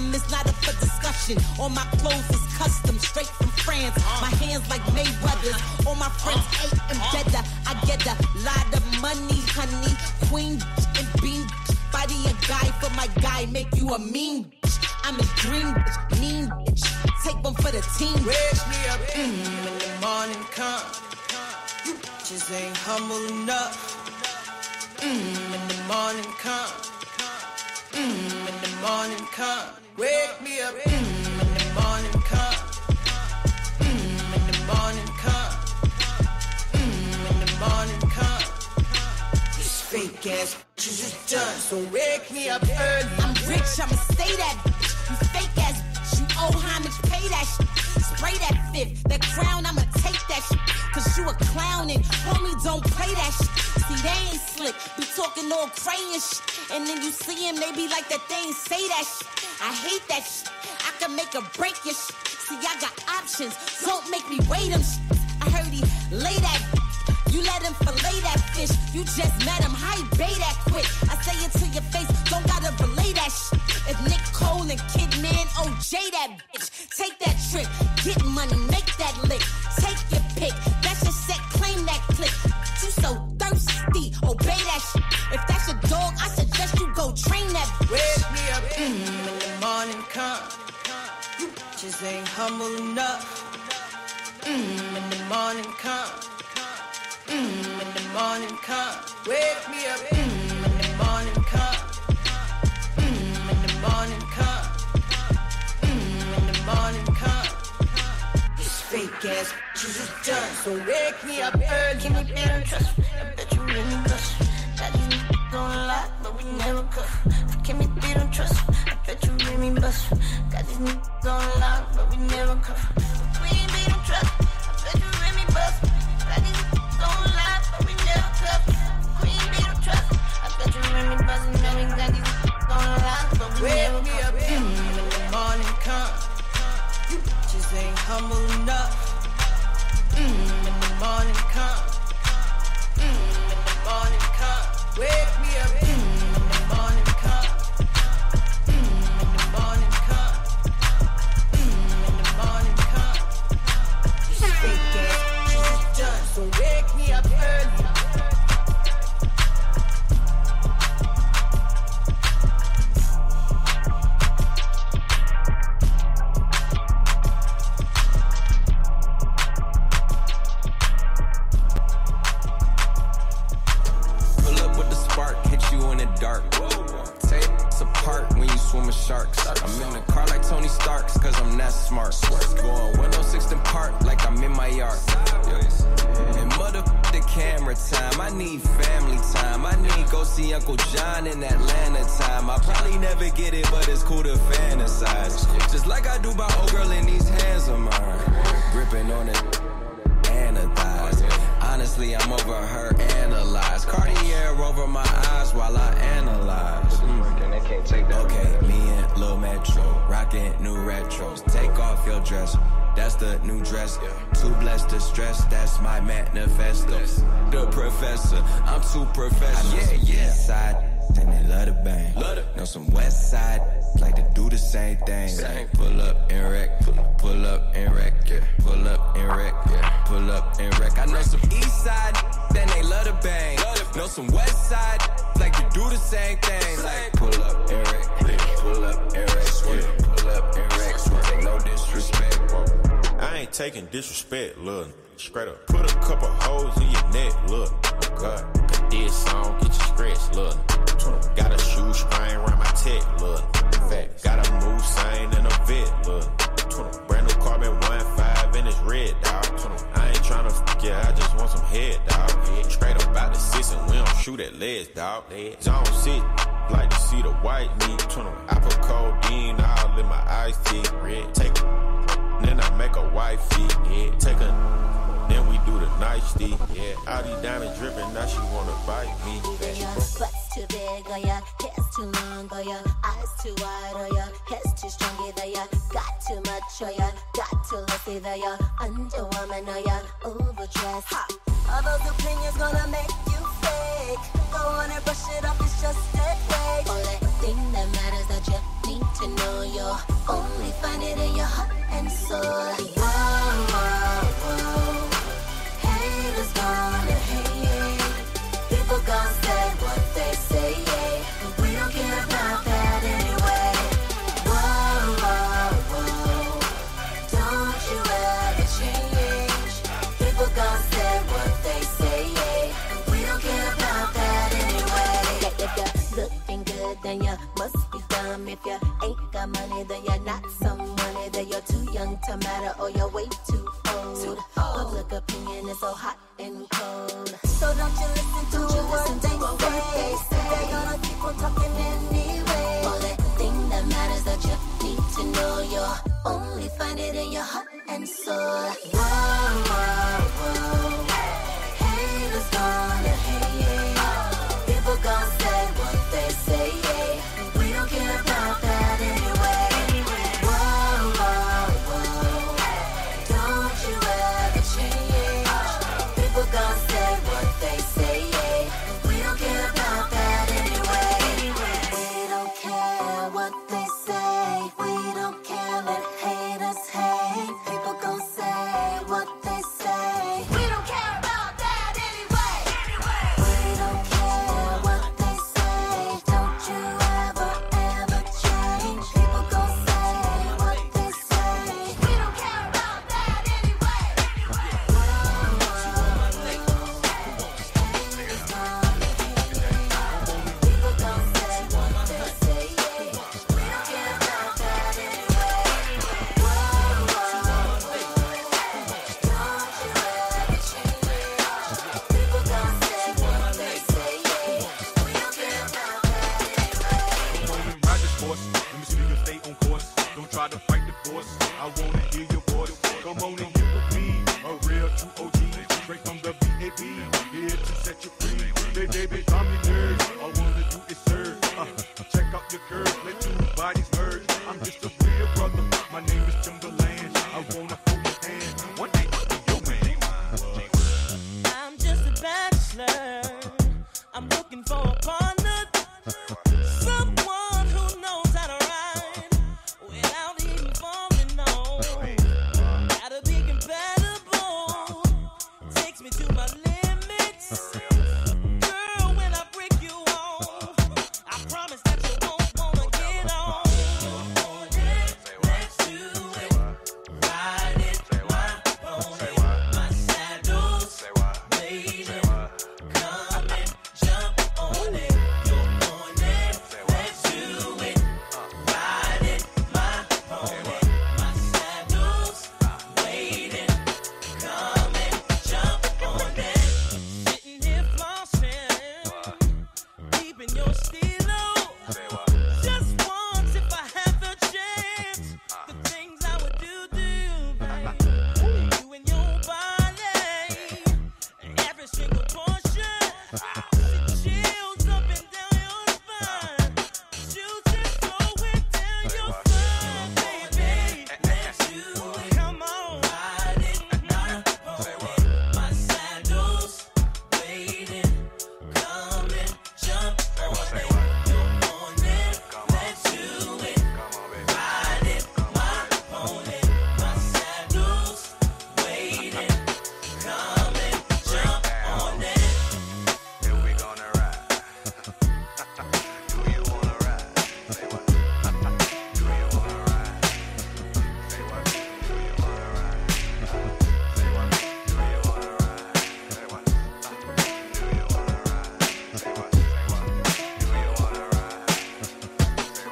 system is not up for discussion. All my clothes is custom, straight from France. My hands like Mayweather's. All my friends ate and better. I get a lot of money, honey. Queen and bean. Body a guy for my guy, make you a mean bitch. I'm a dream bitch, mean bitch. Take one for the team. Wake me up when the morning come. You just ain't humble enough. When the morning come. When the morning come. Wake me up when the morning come. When the morning come. When the morning come. This fake ass you just done, so wake me up early. I'm rich, I'ma stay that bitch. You fake ass bitch, you owe homage, pay that shit. Spray that fifth, that crown, I'ma take that shit. Cause you a clown and homie don't play that shit. See, they ain't slick, be talking all crayon shit. And then you see him, they be like that they ain't say that shit. I hate that shit, I can make or break your shit. See, I got options, don't make me weigh them shit. I heard he lay that bitch. You let him fillet that fish. You just met him, how he bay that quick. I say it to your face, don't gotta relay that shit. If Nick Cole and Kidman, OJ that bitch. Take that trip, get money, make that lick. Take your pick, that's your set, claim that click. You so thirsty, obey that shit. If that's your dog, I suggest you go train that bitch. Wake me up when the morning come. You just ain't humble enough. When the morning come. When the morning come, wake me up when the morning come. When the morning come. When the morning come. This fake ass you just done, so wake me up early. Can we be on trust? I bet you really bust. Got these niggas on a lot, but we never cuff. Can we be on trust? I bet you really bust. Got these niggas on a lot, but we never cuff. We ain't be on trust. I bet you really bust. Got these don't lie, but we never cuff. Queen be the trust. I bet you remember buzzing, knowing that these don't lie, but we never wake me up when the morning come. You just ain't humble enough. When the morning come. When the morning come. Wake me up when the morning come. When the morning come. When the morning come. This fake ass you just done, so wake me up early. Pull up with the spark, hit you in the dark. Take us apart when you swim with sharks. I'm in the car like Tony Stark's, cause I'm that smart. Going 106 and park like I'm in my yard. And motherfuck the camera time. I need family time. I need go see Uncle John in Atlanta time. I probably never get it, but it's cool to fantasize. Just like I do by old girl in these hands of mine. Gripping on it and her thighs. Honestly, I'm over her analyze. Cartier over my eyes while I analyze. Okay, me and Lil Metro, rockin' new retros. Take off your dress, that's the new dress. Too blessed to stress, that's my manifesto. The professor, I'm too professional. Yeah. Side, and they love the bang. Know some west side, like to do the same thing. Like pull up and wreck, pull up and wreck, yeah. Pull up and wreck, yeah. Pull up and wreck. I know some east side, then they love the bang. Know some west side, like to do the same thing. Like pull up and wreck, pull up and wreck, pull up and wreck. Take no disrespect. I ain't taking disrespect, look. Straight up. Put a couple holes in your neck, look. God, got this song, get you scratched, look. Got a shoe string around my tech, look. Fat, got a move sign and a vet, look. Brand new carbon 1.5 and it's red, dog. I ain't tryna fuck ya, I just want some head, dog. Straight up out the six and we don't shoot at legs, dog. Zone 6, like to see the white meat. I put codeine all in my iced tea. Take then I make a wifey, yeah. Take a, then we do the nicety, yeah. All these diamonds dripping, now she wanna bite me. Butt's too big, or your hair's too long, or your eyes too wide, or your hair's too strong, either you got too much, or you got too less, either you're underwoman, or you're overdressed. All those opinions gonna make you fake. Go on and brush it off, it's just a fake. Only thing that matters that you need to know you're only find it in your heart and soul. Whoa, whoa, whoa. Haters gonna hate. People gonna say what they say, but we don't care about that anyway. Whoa, whoa, whoa. Don't you ever change. People gonna say what they say, but we don't care about that anyway. If you're looking good, then you must be dumb. If you ain't got money, then you're not some money. Then you're too young to matter, or you're way too old. Public opinion is so hot and cold. So don't you listen to what they say. They're gonna keep on talking anyway. Only thing that matters that you need to know, you'll only find it in your heart and soul. Whoa, whoa, whoa. Haters gonna hate. People gonna say what they say, but we don't care about that anyway. Whoa, whoa, whoa. Don't you ever change. People gonna say what they say, but we don't care about that anyway. We don't care what they say. We don't care, let haters hate. People gon' say what they say. We don't care about that anyway. We don't care what they say. Don't you ever, ever change. People gon' say what they say. We don't care about that anyway. People gon' say what they say. We don't care about that anyway. Don't you ever change. People gon' say what they say. We don't care about that anyway. Come on and ride this horse. Let me see you stay on course. Don't try to fight the force. I wanna hear your voice. Come on and get with me. A real true OG. Straight from the BAB. Here to set you free. Baby, calm your nerves. All I wanna do is serve. Check out your curves. Let two bodies merge. I'm just a real brother. My name is Timberland. I wanna hold your hand. One day I'll be your man. I'm just a bachelor. I'm looking for a partner. Someone who knows how to ride without even falling on. Gotta be compatible. Takes me to my limits. Girl, when I break you off, I promise that you won't wanna get on. Let's do it. Ride it, my pony, my saddle's waiting. Come and jump on it. You're on it. Let's do it. Ride it, my pony, my saddle's waiting. Come and jump on it. Sitting here flossing, keeping your stilo. Just once, if I had the chance, the things I would do to you, babe. You and your body, every single portion. Chills up and down your spine. Chills just going down your spine, baby. Let's do it. Come on, ride it, my pony, my saddle's waiting. Come and jump on it. You're on it. Let's do it. Ride it, my pony, my saddle's waiting. Come and jump on it. Here we gonna ride. Do you wanna ride? Say what? Do you wanna ride? Say what? Do you wanna ride? Say what? Do you wanna ride? Say what? Do you wanna ride? Say what? Say what? Do you wanna ride? Say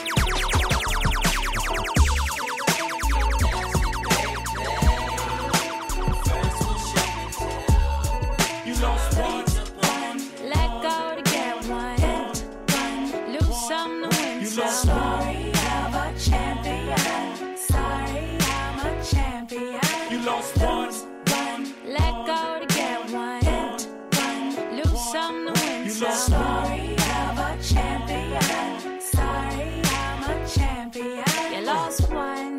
You lost one. Let go to get one. Lose some to win You some. lost Sorry, I'm a champion. Sorry, I'm a champion. You lost one. Let go to get one. Lose some to win You some. lost Sorry, I'm a champion. Sorry, I'm a champion. You lost one.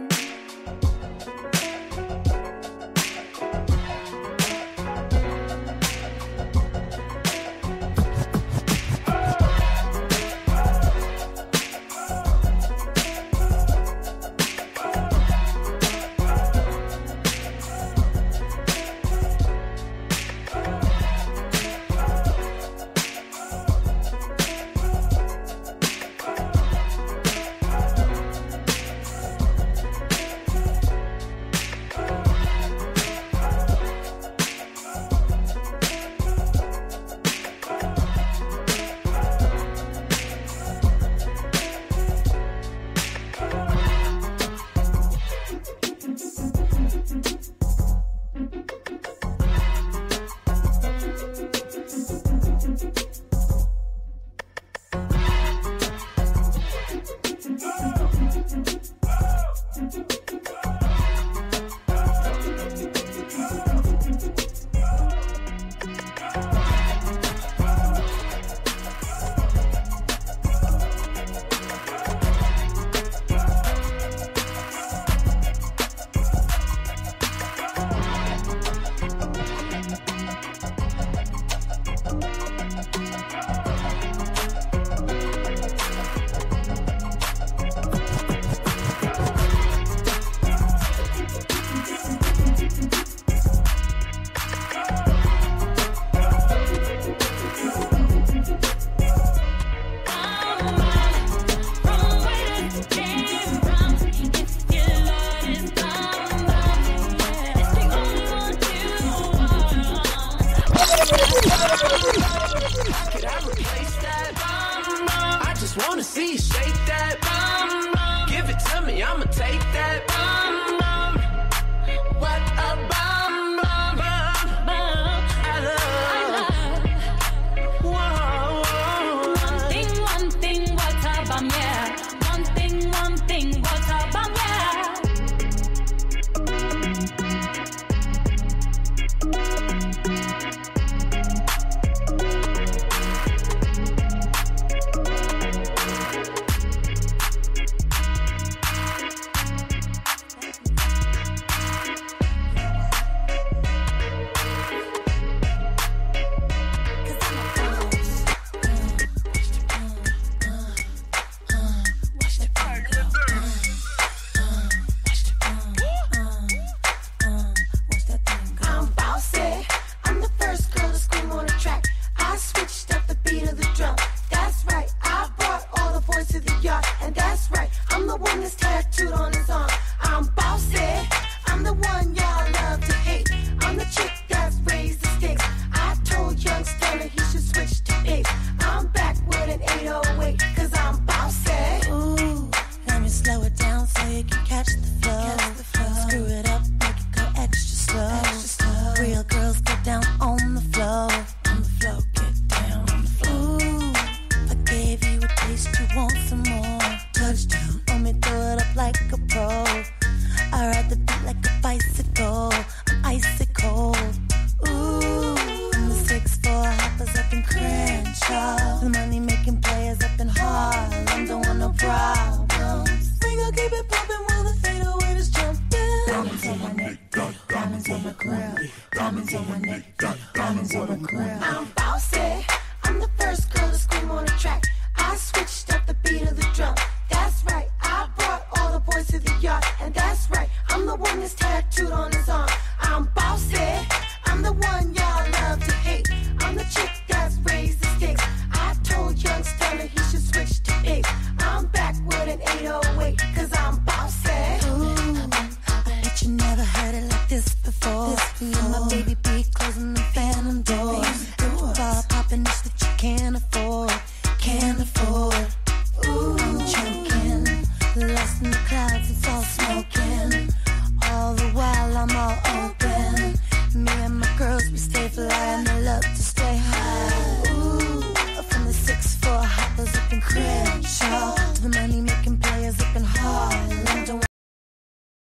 Take that bum bum. What a bum bum bum bum. I love. Whoa. One thing, what a bum, yeah. One thing, what a bum, yeah. I'm bossy. I'm the first girl to scream on the track. I switched up the beat of the drum. That's right. I brought all the boys to the yard. And that's right. I'm the one that's tattooed on his arm. I'm bossy. I'm the one y'all love to hate. I'm the chick that's raised the stakes. I told young Stunner he should switch to bass. I'm back with an 808 cause I'm bossy. Ooh, let me slow it down so you can catch the flow. Screw it up, make it go extra slow. Real girls get down on the floor. Get down on the floor. Ooh, if I gave you a taste, you want some more. Touchdown, want me throw it up like a pro. I ride the beat like a bicycle. I'm icy cold. Ooh, I'm the 6'4" hoppers up in Crenshaw. The money making players up in Harlem. Don't want no problems. We gon' keep it poppin' while the fadeaway is jumpin'. Diamonds on my neck, diamonds on my crown. Diamonds on my neck, diamonds on my crown. I'm bossy. I'm the first girl to scream on the track. I switched up the beat of the drum. That's right. I brought all the boys to the yard. And that's right. I'm the one that's tattooed on his